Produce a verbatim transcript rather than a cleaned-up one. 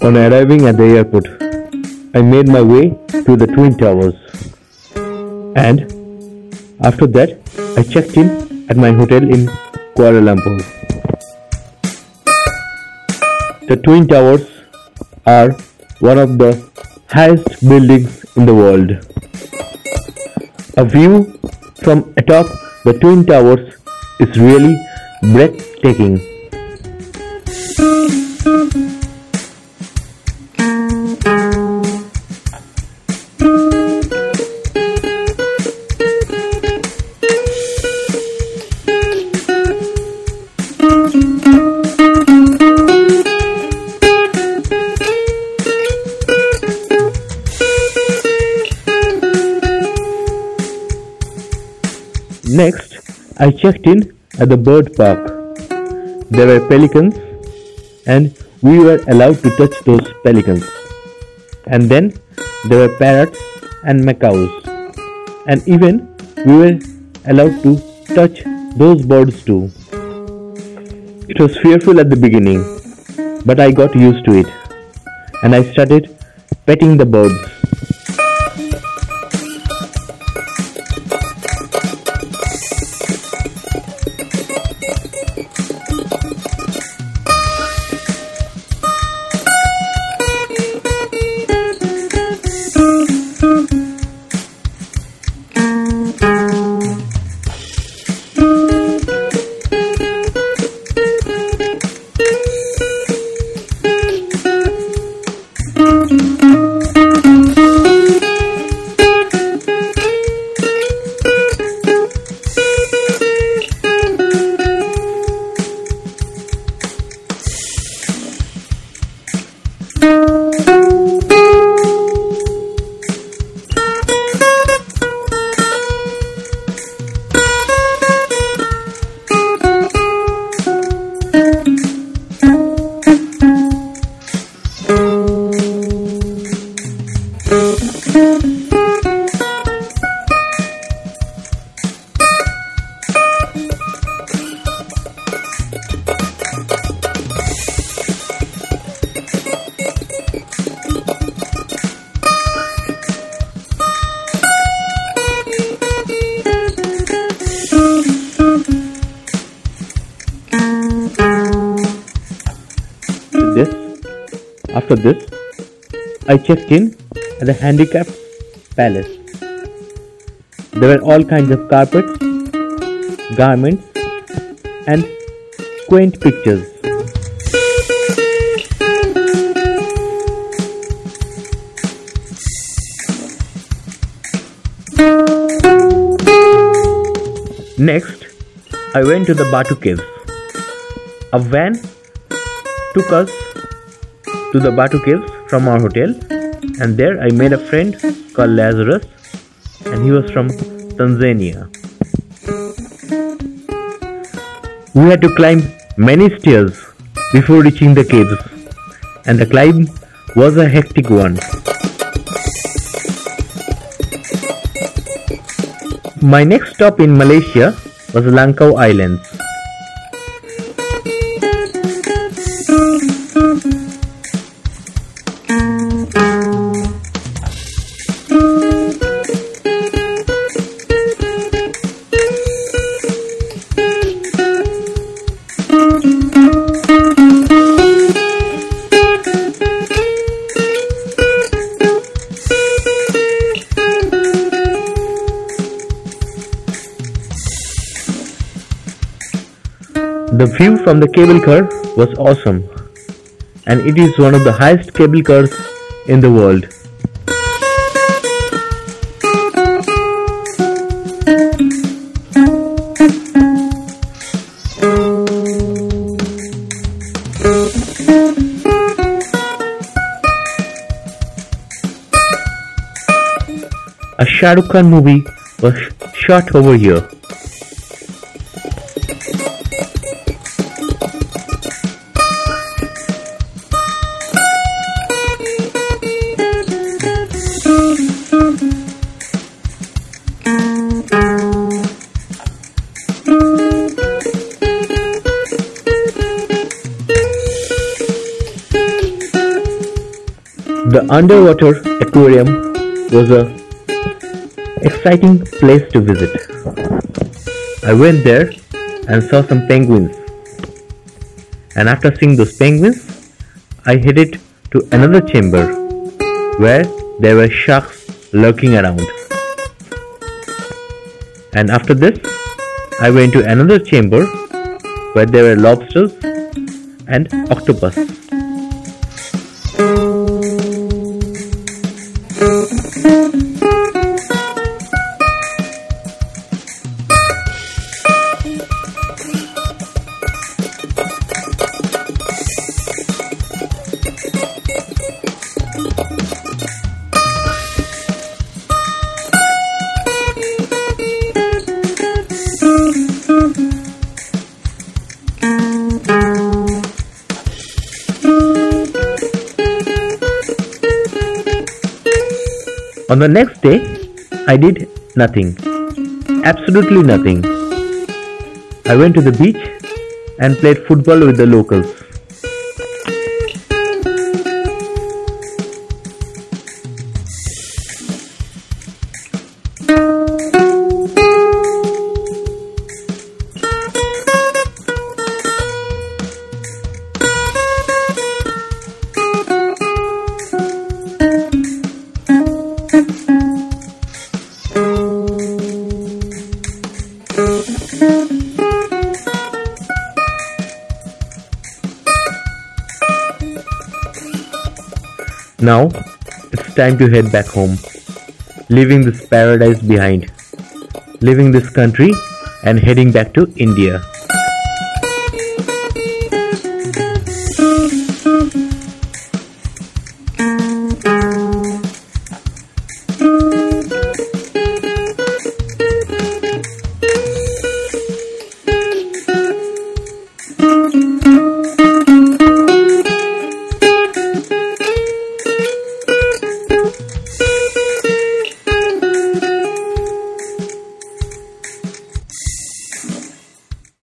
On arriving at the airport, I made my way to the Twin Towers, and after that I checked in at my hotel in Kuala Lumpur. The Twin Towers are one of the highest buildings in the world. A view from atop the Twin Towers is really breathtaking. Next, I checked in at the bird park. There were pelicans, and we were allowed to touch those pelicans. And then there were parrots and macaws, and even we were allowed to touch those birds too. It was fearful at the beginning, but I got used to it, and I started petting the birds. This, after this, I checked in at the Handicapped Palace. There were all kinds of carpets, garments, and quaint pictures. Next, I went to the Batu Caves. A van took us to the Batu Caves from our hotel, and there I made a friend called Lazarus, and he was from Tanzania. We had to climb many stairs before reaching the caves, and the climb was a hectic one. My next stop in Malaysia was Langkawi Islands. The view from the cable car was awesome, and it is one of the highest cable cars in the world. A Shah Rukh Khan movie was shot over here. The underwater aquarium was a exciting place to visit. I went there and saw some penguins. And after seeing those penguins, I headed to another chamber where there were sharks lurking around. And after this, I went to another chamber where there were lobsters and octopus. On the next day, I did nothing, absolutely nothing. I went to the beach and played football with the locals. Now, it's time to head back home, leaving this paradise behind, leaving this country and heading back to India.